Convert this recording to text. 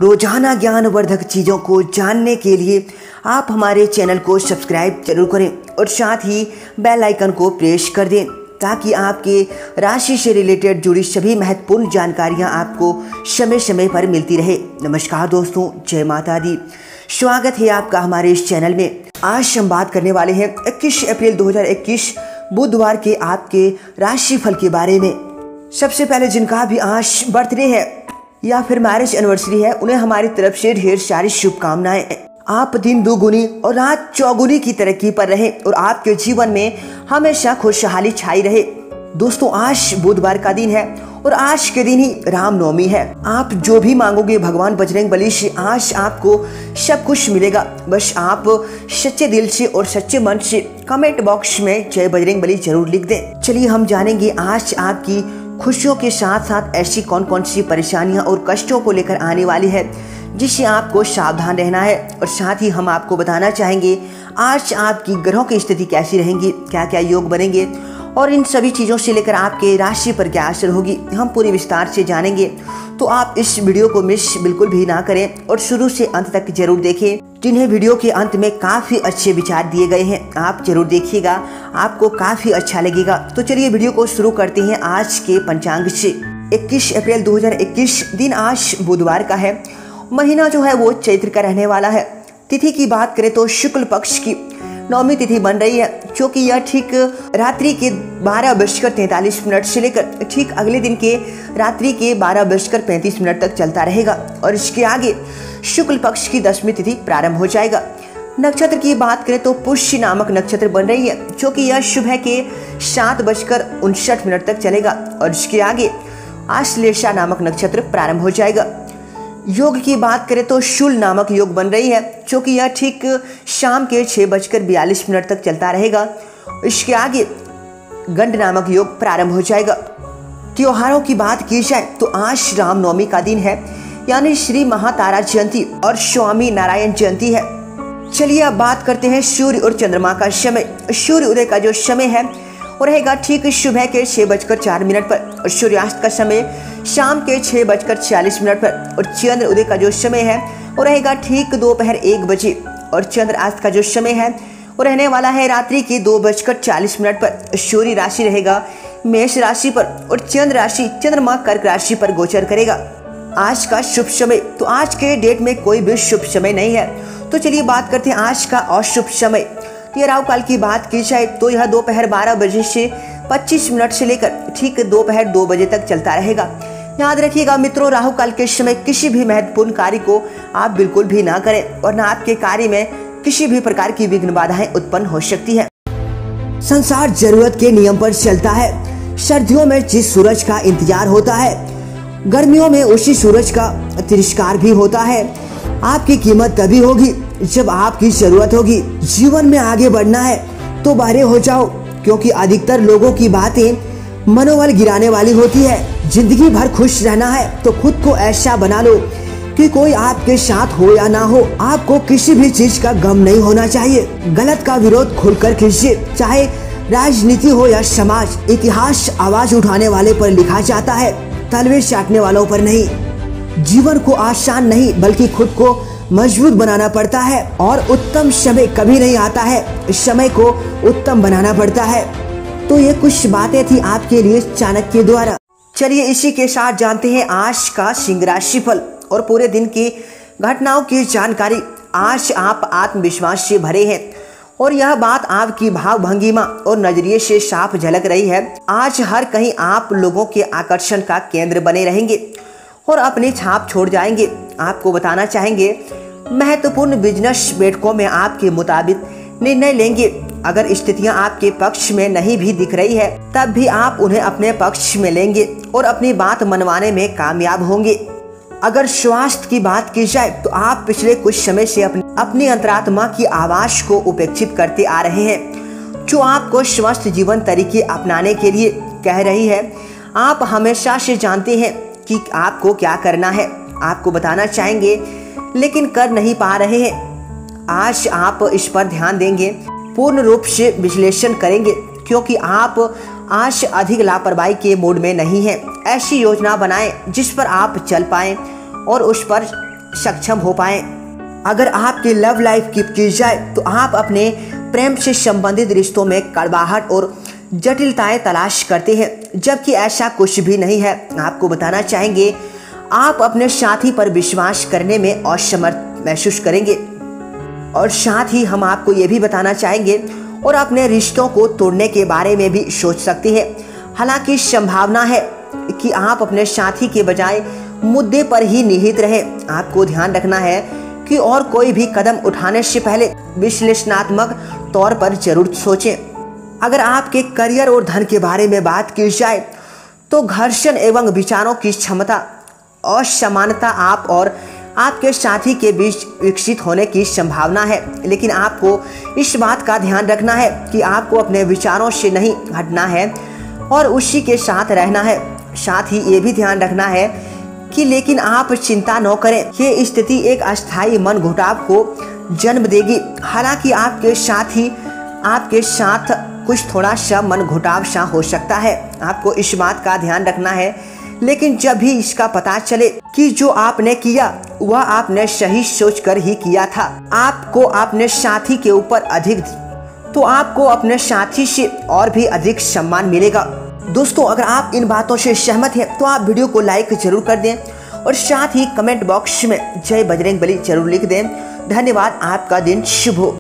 रोजाना ज्ञानवर्धक चीज़ों को जानने के लिए आप हमारे चैनल को सब्सक्राइब जरूर करें और साथ ही बेल आइकन को प्रेस कर दें ताकि आपके राशि से रिलेटेड जुड़ी सभी महत्वपूर्ण जानकारियां आपको समय समय पर मिलती रहे। नमस्कार दोस्तों, जय माता दी। स्वागत है आपका हमारे इस चैनल में। आज हम बात करने वाले हैं 21 अप्रैल 2021 बुधवार के आपके राशिफल के बारे में। सबसे पहले जिनका भी आज बर्थडे है या फिर मैरिज एनिवर्सरी है, उन्हें हमारी तरफ से ढेर सारी शुभकामनाएं। आप दिन दुगुनी और रात चौगुनी की तरक्की पर रहे और आपके जीवन में हमेशा खुशहाली छाई रहे। दोस्तों, आज बुधवार का दिन है और आज के दिन ही रामनवमी है। आप जो भी मांगोगे भगवान बजरंगबली से आज आपको सब कुछ मिलेगा। बस आप सच्चे दिल से और सच्चे मन से कमेंट बॉक्स में जय बजरंगबली जरूर लिख दें। चलिए हम जानेंगे आज आपकी खुशियों के साथ साथ ऐसी कौन कौन सी परेशानियां और कष्टों को लेकर आने वाली है जिससे आपको सावधान रहना है। और साथ ही हम आपको बताना चाहेंगे आज आपकी ग्रहों की स्थिति कैसी रहेंगी, क्या क्या योग बनेंगे और इन सभी चीज़ों से लेकर आपके राशि पर क्या असर होगी, हम पूरी विस्तार से जानेंगे। तो आप इस वीडियो को मिस बिल्कुल भी ना करें और शुरू से अंत तक जरूर देखें। जिन्हें वीडियो के अंत में काफ़ी अच्छे विचार दिए गए हैं, आप जरूर देखिएगा, आपको काफ़ी अच्छा लगेगा। तो चलिए वीडियो को शुरू करते हैं आज के पंचांग से। 21 अप्रैल 2021 दिन आज बुधवार का है। महीना जो है वो चैत्र का रहने वाला है। तिथि की बात करें तो शुक्ल पक्ष की नौमी तिथि बन रही है, क्योंकि यह ठीक रात्रि के 12:43 से लेकर ठीक अगले दिन के रात्रि के 12:35 तक चलता रहेगा और इसके आगे शुक्ल पक्ष की 10वीं तिथि प्रारंभ हो जाएगा। नक्षत्र की बात करें तो पुष्य नामक नक्षत्र बन रही है, क्योंकि यह सुबह के 7:59 तक चलेगा और इसके आगे आश्लेषा नामक नक्षत्र प्रारंभ हो जाएगा। योग की बात करें तो शूल नामक योग बन रही है, क्योंकि यह ठीक शाम के 6:42 तक चलता रहेगा। इसके आगे गंड नामक योग प्रारंभ हो जाएगा। त्योहारों की बात की जाए तो आज रामनवमी का दिन है, यानी श्री महातारा जयंती और स्वामी नारायण जयंती है। चलिए अब बात करते हैं सूर्य और चंद्रमा का समय। सूर्य उदय का जो समय है वो रहेगा ठीक सुबह के 6:04 पर और सूर्यास्त का समय शाम के 6:40 पर और चंद्र उदय का जो समय है वो रहेगा ठीक दोपहर 1 बजे और चंद्रास्त का जो समय है वो रहने वाला है रात्रि के 2:40 पर। सूर्य राशि रहेगा मेष राशि पर और चंद्र राशि चंद्रमा कर्क राशि पर गोचर करेगा। आज का शुभ समय, तो आज के डेट में कोई भी शुभ समय नहीं है। तो चलिए बात करते हैं आज का अशुभ समय। ये राहु काल की बात की जाए तो यह दोपहर 12 बजे से 25 मिनट से लेकर ठीक दोपहर 2 बजे तक चलता रहेगा। याद रखिएगा मित्रों, राहु काल के समय किसी भी महत्वपूर्ण कार्य को आप बिल्कुल भी ना करें और ना आपके कार्य में किसी भी प्रकार की विघ्न बाधाएं उत्पन्न हो सकती है। संसार जरूरत के नियम पर चलता है। सर्दियों में जिस सूरज का इंतजार होता है, गर्मियों में उसी सूरज का तिरस्कार भी होता है। आपकी कीमत तभी होगी जब आपकी जरूरत होगी। जीवन में आगे बढ़ना है तो बहरे हो जाओ, क्योंकि अधिकतर लोगों की बातें मनोबल गिराने वाली होती है। जिंदगी भर खुश रहना है तो खुद को ऐसा बना लो कि कोई आपके साथ हो या ना हो, आपको किसी भी चीज का गम नहीं होना चाहिए। गलत का विरोध खुलकर कीजिए, चाहे राजनीति हो या समाज। इतिहास आवाज उठाने वाले पर लिखा जाता है, तलवे चाटने वालों पर नहीं। जीवन को आसान नहीं बल्कि खुद को मजबूत बनाना पड़ता है और उत्तम समय कभी नहीं आता है, समय को उत्तम बनाना पड़ता है। तो ये कुछ बातें थी आपके लिए चाणक्य द्वारा। चलिए इसी के साथ जानते हैं आज का सिंह राशिफल और पूरे दिन की घटनाओं की जानकारी। आज आप आत्मविश्वास से भरे हैं और यह बात आपकी भाव भंगिमा और नजरिए से साफ झलक रही है। आज हर कहीं आप लोगों के आकर्षण का केंद्र बने रहेंगे और अपनी छाप छोड़ जाएंगे। आपको बताना चाहेंगे महत्वपूर्ण बिजनेस बैठकों में आपके मुताबिक निर्णय लेंगे। अगर स्थितियां आपके पक्ष में नहीं भी दिख रही है तब भी आप उन्हें अपने पक्ष में लेंगे और अपनी बात मनवाने में कामयाब होंगे। अगर स्वास्थ्य की बात की जाए तो आप पिछले कुछ समय से अपनी अंतरात्मा की आवाज को उपेक्षित करते आ रहे हैं, जो आपको स्वस्थ जीवन तरीके अपनाने के लिए कह रही है। आप हमेशा से जानते हैं कि आपको क्या करना है, आपको बताना चाहेंगे लेकिन कर नहीं पा रहे हैं। आज आप इस पर ध्यान देंगे, पूर्ण रूप से विश्लेषण करेंगे, क्योंकि आप आज अधिक लापरवाही के मूड में नहीं हैं। ऐसी योजना बनाएं जिस पर आप चल पाएं और उस पर सक्षम हो पाए। अगर आपकी लव लाइफ की जाए तो आप अपने प्रेम से संबंधित रिश्तों में कड़वाहट और जटिलताएं तलाश करते हैं, जबकि ऐसा कुछ भी नहीं है। आपको बताना चाहेंगे आप अपने साथी पर विश्वास करने में असमर्थ महसूस करेंगे, और साथ ही हम आपको ये भी बताना चाहेंगे और अपने रिश्तों को तोड़ने के बारे में भी सोच सकते हैं। हालांकि संभावना है कि आप अपने साथी के बजाय मुद्दे पर ही निहित रहे। आपको ध्यान रखना है कि और कोई भी कदम उठाने से पहले विश्लेषणात्मक तौर पर जरूर सोचें। अगर आपके करियर और धन के बारे में बात की जाए तो घर्षण एवं विचारों की क्षमता असमानता आप और आपके साथी के बीच विकसित होने की संभावना है, लेकिन आपको इस बात का ध्यान रखना है कि आपको अपने विचारों से नहीं हटना है और उसी के साथ रहना है। साथ ही ये भी ध्यान रखना है कि लेकिन आप चिंता न करें, ये स्थिति एक अस्थायी मन घुटाव को जन्म देगी। हालांकि आपके साथ कुछ थोड़ा सा मन घुटाव सा हो सकता है, आपको इस बात का ध्यान रखना है। लेकिन जब भी इसका पता चले कि जो आपने किया वह आपने सही सोचकर ही किया था, आपको अपने साथी के ऊपर आपको अपने साथी से और भी अधिक सम्मान मिलेगा। दोस्तों, अगर आप इन बातों से सहमत हैं तो आप वीडियो को लाइक जरूर कर दें और साथ ही कमेंट बॉक्स में जय बजरंगबली जरूर लिख दें। धन्यवाद। आपका दिन शुभ हो।